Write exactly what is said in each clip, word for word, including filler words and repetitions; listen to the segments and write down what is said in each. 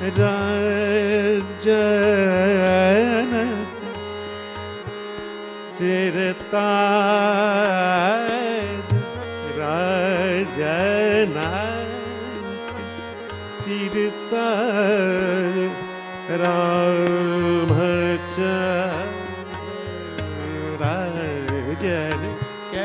राजन सिरताज राजना सिरताज रामचंद्र राजन के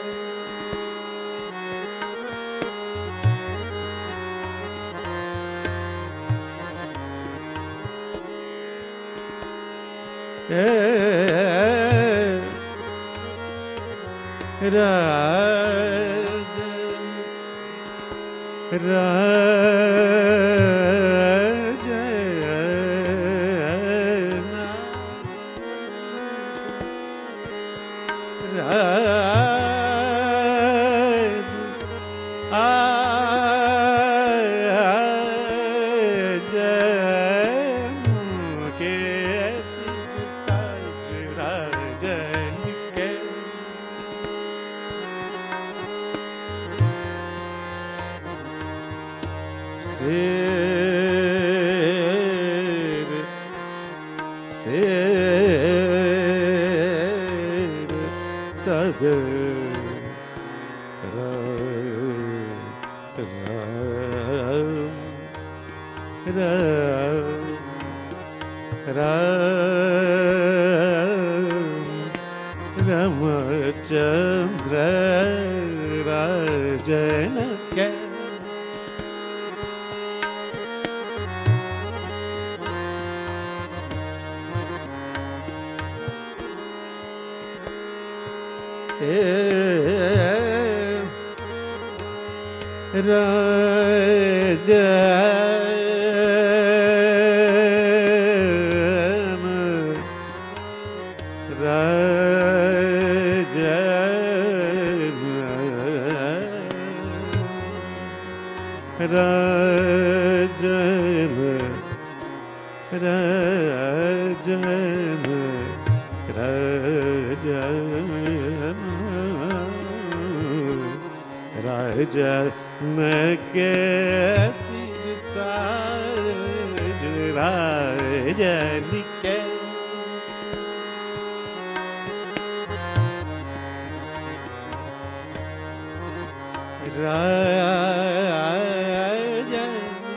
राजन राजना राज आजन के सिताज राजन के शेर शेर तज राम राम रामचंद्र राजन के राजन राजन राजन राजन राजन राजन के सिरताज राजन के राजन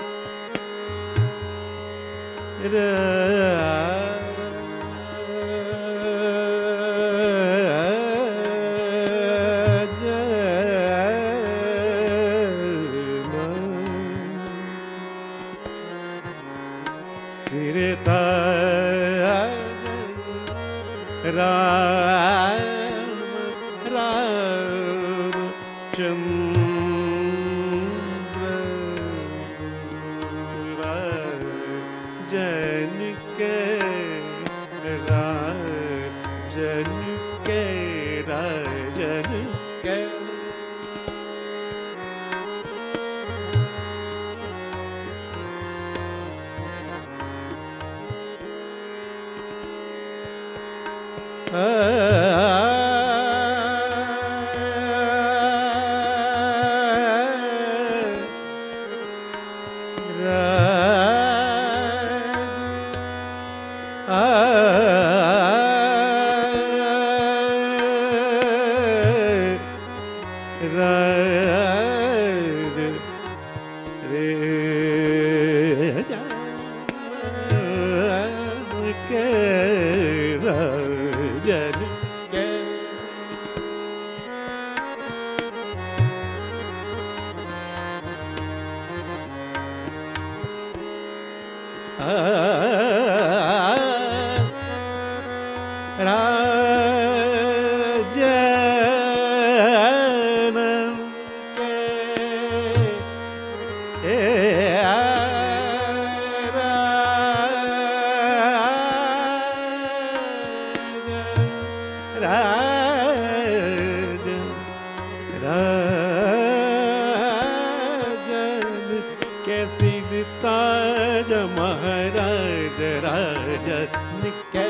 सिरताज राम रामचंद्र राजन के राजन के राजन के सिरताज महाराज राजन के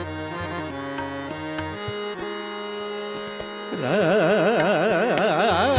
राजन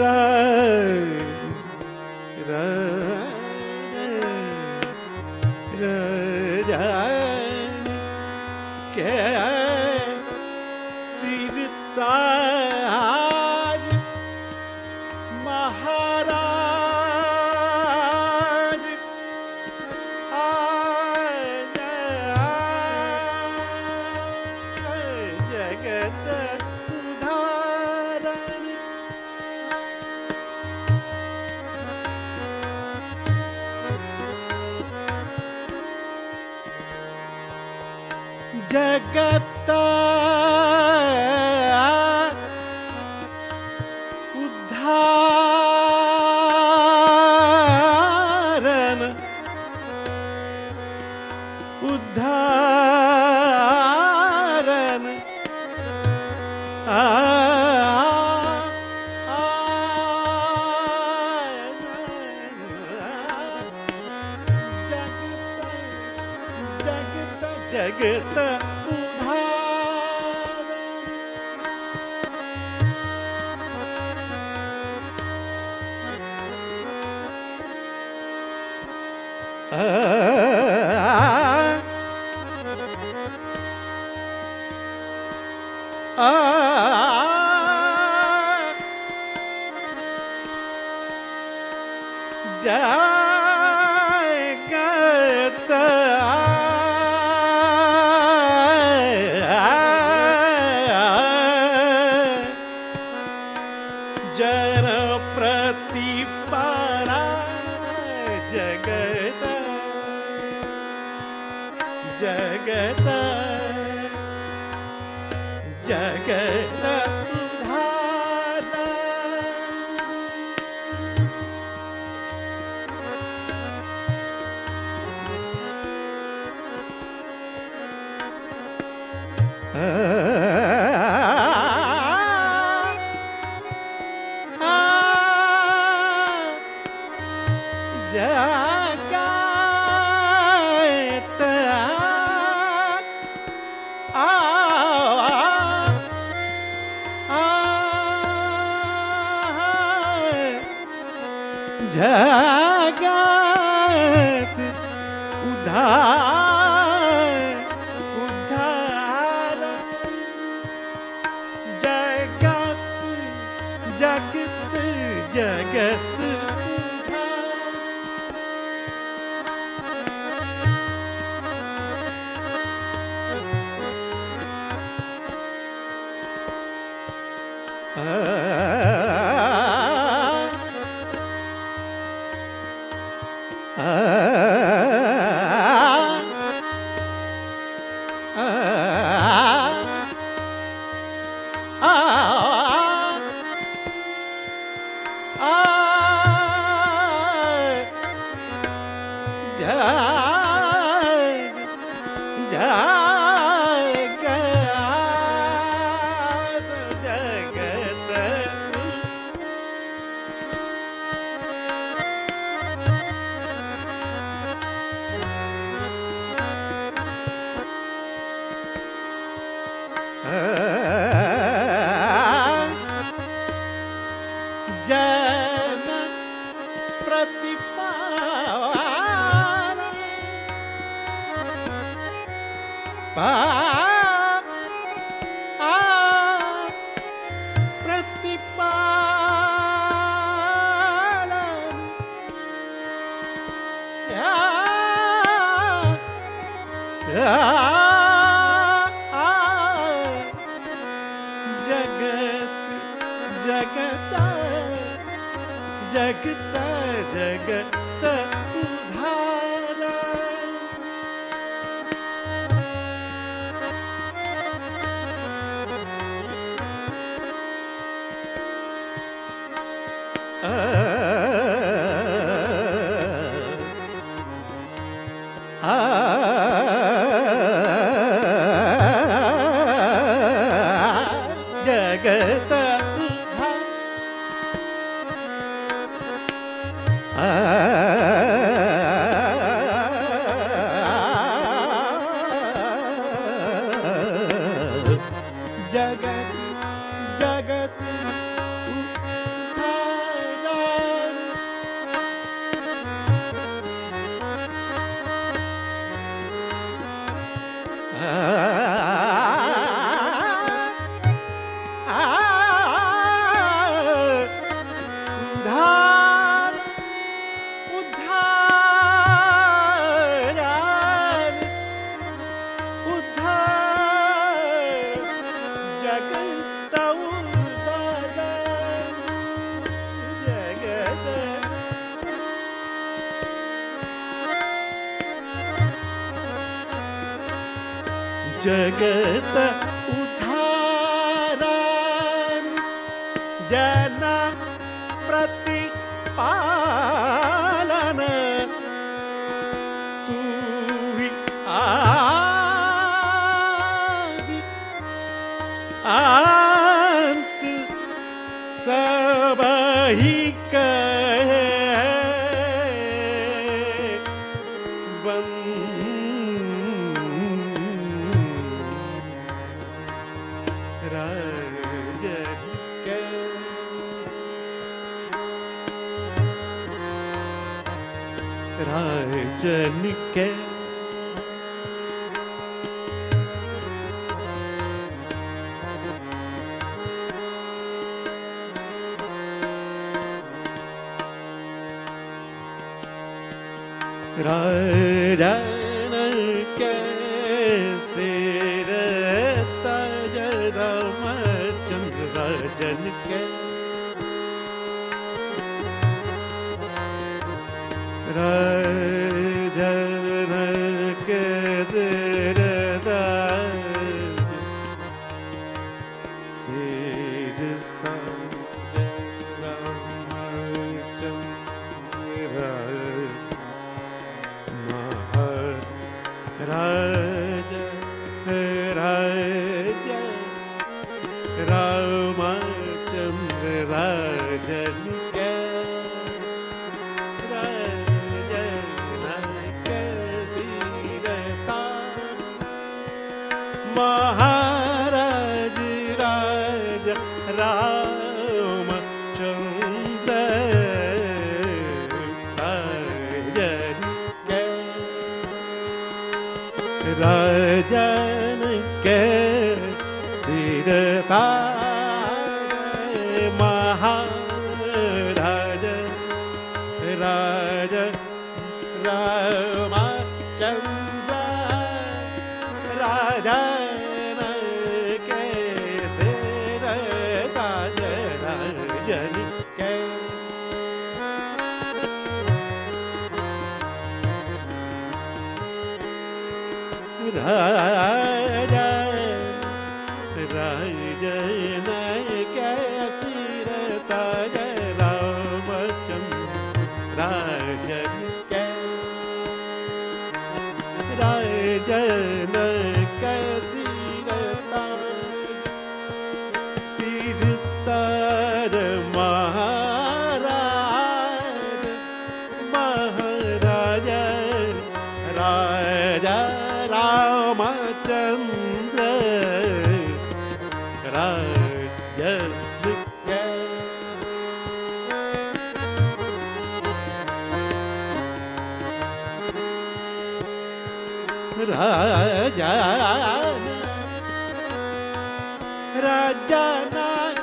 के सिर ताज महाराज आज जगत उधारण जगत उद्धारण उद्धारण आ, आ, जगत जगत जगत जन प्रतिपरा जगत जगत जगत जगत उद्धार उद्धार जगत जगत जगत जन प्रतिपाल पा प्रतिपाल या जगत जगत जगत उधारा आ, जगत जगत जगत उद्धार उद्धार उद्धार उद्धार जगत उद्धार जगत जगत उद्धारण जन प्रतिपालन तू ही आदि अंत सब ही कहे राजन के राजन के सिर ताज रामचंद्र राजन के राजन के सिर ताज सिर ताज रामचंद्र महाराज राज रामचंद्र राजन के महाराज राज रामचंद्र राजन के राजन के सिर ताज महाराज राज रामचंद्र राजन के सिर ताज राजन के राजन राजन के सिर ताज रामचंद्र राजन के राजन के सिर ताज सिर ताज महाराज महाराज राजा रामचंद्र राजन के राजा राजन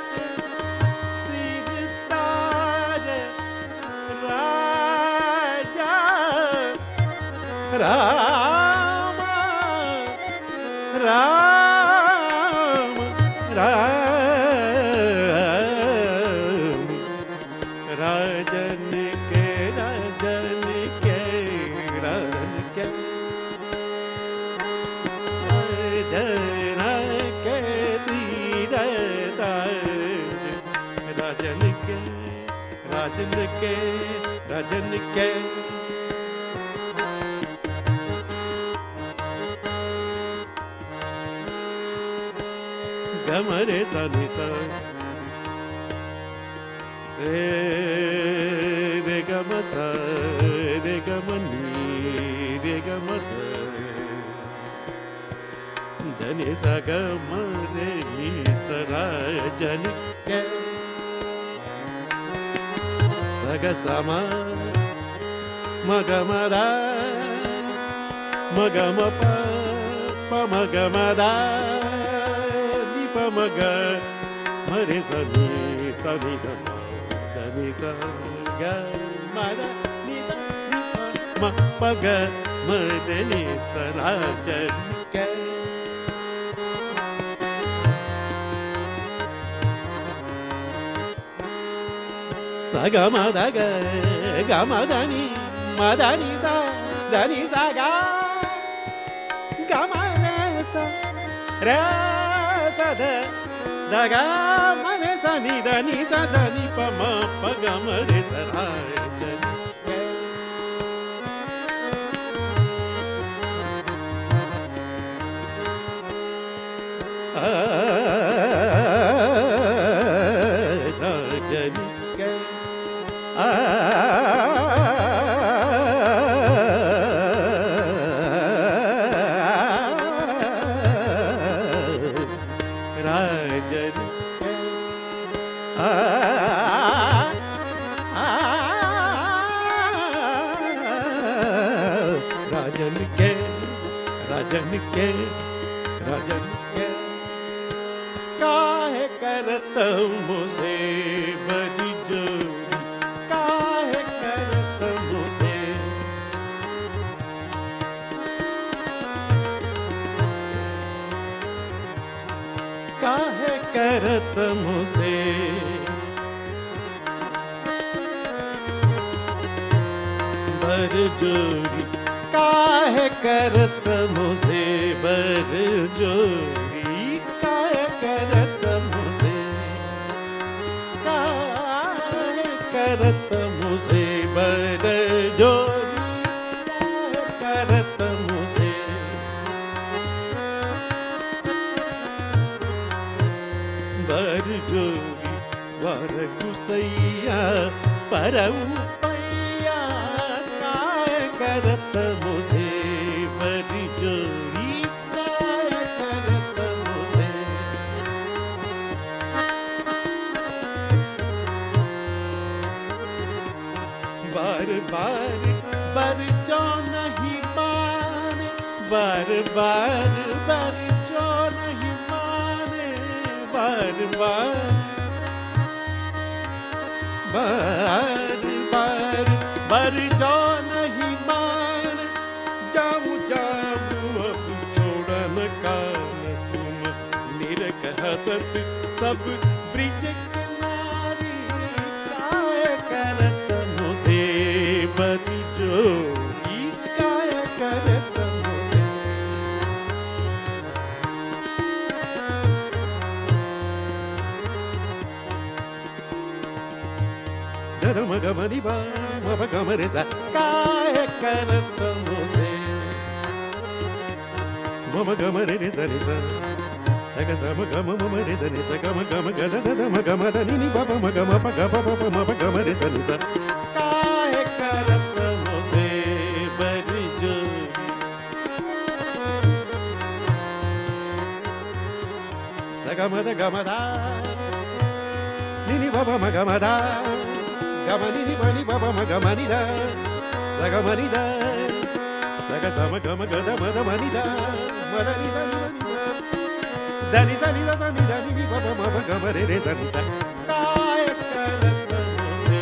सिर ताज राजा राम राम राम राजन के राजन के राजन के राजन के सिर ताज राजन के राजन के राजन के गमरे सनि सा रे रे गम सा रे गम नी रे गम ध धनि सा गम रे नी सा राजन के सग समा मग मदा मग म प प मग मदा नी प मग मरे सनि सनि ग म धन ni sa ga ma da ni sa ni pa ma pa ga ma da ni sa ra ja ni ga sa ga ma da ga ga ma da ni ma da ni sa da ni sa ga ga ma da sa ra sa da da ga ma da sa ni da ni sa da ni pa ma pa ga ma re sa ra ja ni ra ja ni ga राजन के राजन के राजन के काहे करत मुझे बड़ी जोरी काहे करत मुझे काहे करत मुझे बर जोरी काहे करत मुझे बर जोरी काहे करत मुझे काहे करत मुझे बर जोरी काहे करत मुझे बर जोरी वर गुसैया परऊ पैया काहे करत मुझे बड़ी जोरी काहे करत मुझे बार बार बर जो नहीं माने बार बार बर जो नहीं माने बार बार बार बार बर जो नहीं मान जाऊं जाऊं अब छोड़न का न तुम निरख हसत सब ब्रिज किनारी काय करत मुझे बड़ी जोरी काय करत मुझे दम गम नि बा म प गम रे सा काहे करत मुझे म म गम रे रे सा रे सा सा ग सा म गम म म रे सा रे सा ग म गम ग द द द म गम द नि नि प प म गम प ग प प प म प गम रे सा रे सा काहे करत मुझे बड़ी जोरी सा ग म द ग म दा नि नि प प म गम दा Gamani ni bani baba magamani da, sagamani da, saga sama gama gada mada mani da, mada ni da ni da, dani da ni da dani da ni baba mama gama re re dani da, kaya kala kala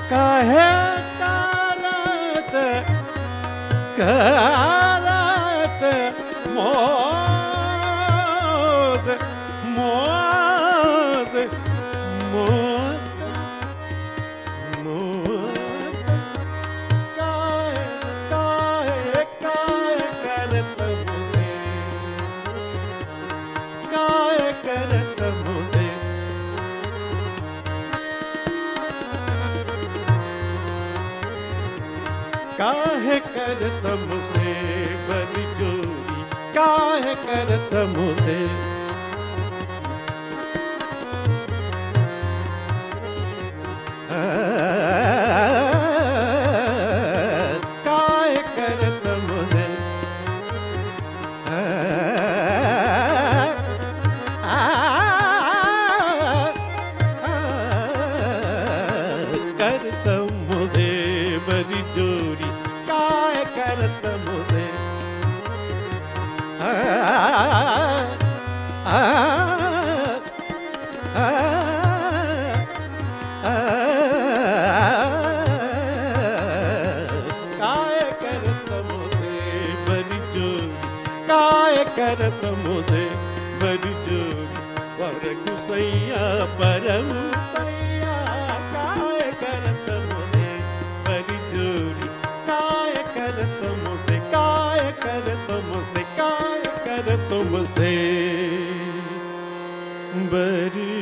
काहे करत करत मोस मोस मोस मोस काहे काहे काहे करत मुझे काहे करत मुझे काहे करत मुझे बड़ी जोरी काहे करत मुझे काहे करत मुझे करत मुझे बड़ी जोरी काहे करत मुझे काहे करत मुझे बड़ी जोरी काहे करत मुझे बड़ी जोरी वर गुसैया परम पैया काहे करत मुझे बड़ी जोरी काहे करत मुझे काहे करत मुझे काहे करत मुझे बड़ी